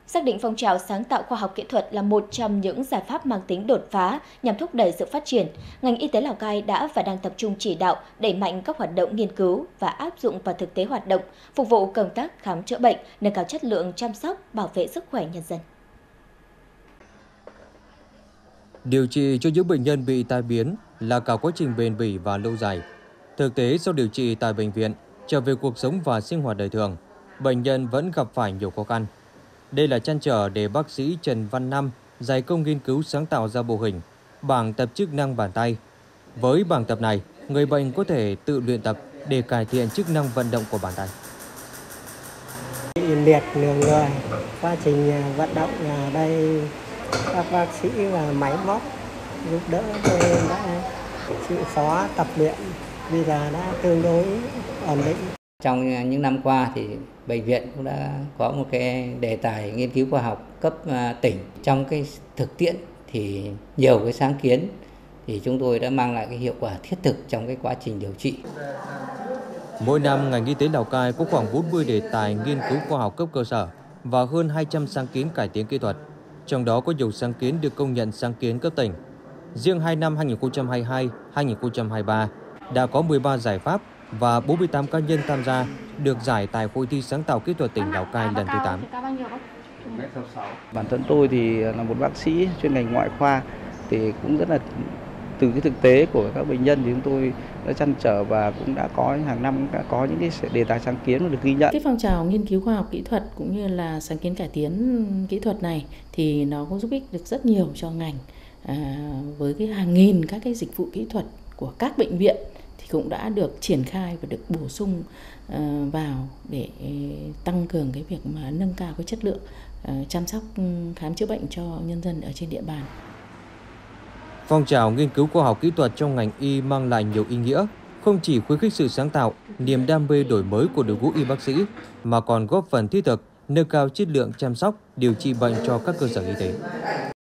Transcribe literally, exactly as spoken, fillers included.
Xác định phong trào sáng tạo khoa học kỹ thuật là một trong những giải pháp mang tính đột phá nhằm thúc đẩy sự phát triển, ngành y tế Lào Cai đã và đang tập trung chỉ đạo, đẩy mạnh các hoạt động nghiên cứu và áp dụng vào thực tế hoạt động, phục vụ công tác khám chữa bệnh, nâng cao chất lượng chăm sóc, bảo vệ sức khỏe nhân dân. Điều trị cho những bệnh nhân bị tai biến là cả quá trình bền bỉ và lâu dài. Thực tế, sau điều trị tại bệnh viện, trở về cuộc sống và sinh hoạt đời thường, bệnh nhân vẫn gặp phải nhiều khó khăn. Đây là trăn trở để bác sĩ Trần Văn Năm dày công nghiên cứu sáng tạo ra mô hình bảng tập chức năng bàn tay. Với bảng tập này, người bệnh có thể tự luyện tập để cải thiện chức năng vận động của bàn tay. Liệt nửa người, quá trình vận động ở đây các bác sĩ và máy móc giúp đỡ tôi đã chịu khó tập luyện, bây giờ đã tương đối ổn định. Trong những năm qua thì bệnh viện cũng đã có một cái đề tài nghiên cứu khoa học cấp tỉnh. Trong cái thực tiễn thì nhiều cái sáng kiến thì chúng tôi đã mang lại cái hiệu quả thiết thực trong cái quá trình điều trị. Mỗi năm, ngành y tế Lào Cai có khoảng bốn mươi đề tài nghiên cứu khoa học cấp cơ sở và hơn hai trăm sáng kiến cải tiến kỹ thuật. Trong đó có nhiều sáng kiến được công nhận sáng kiến cấp tỉnh. Riêng hai năm hai nghìn không trăm hai mươi hai đến hai nghìn không trăm hai mươi ba đã có mười ba giải pháp và bốn mươi tám cá nhân tham gia được giải tại Hội thi sáng tạo kỹ thuật tỉnh Lào Cai lần thứ tám. Bản thân tôi thì là một bác sĩ chuyên ngành ngoại khoa, thì cũng rất là từ cái thực tế của các bệnh nhân thì chúng tôi đã trăn trở và cũng đã có hàng năm đã có những cái đề tài sáng kiến được ghi nhận. Cái phong trào nghiên cứu khoa học kỹ thuật cũng như là sáng kiến cải tiến kỹ thuật này thì nó cũng giúp ích được rất nhiều cho ngành. À, với cái hàng nghìn các cái dịch vụ kỹ thuật của các bệnh viện thì cũng đã được triển khai và được bổ sung uh, vào để tăng cường cái việc mà nâng cao cái chất lượng uh, chăm sóc khám chữa bệnh cho nhân dân ở trên địa bàn. Phong trào nghiên cứu khoa học kỹ thuật trong ngành y mang lại nhiều ý nghĩa, không chỉ khuyến khích sự sáng tạo, niềm đam mê đổi mới của đội ngũ y bác sĩ, mà còn góp phần thiết thực nâng cao chất lượng chăm sóc, điều trị bệnh cho các cơ sở y tế.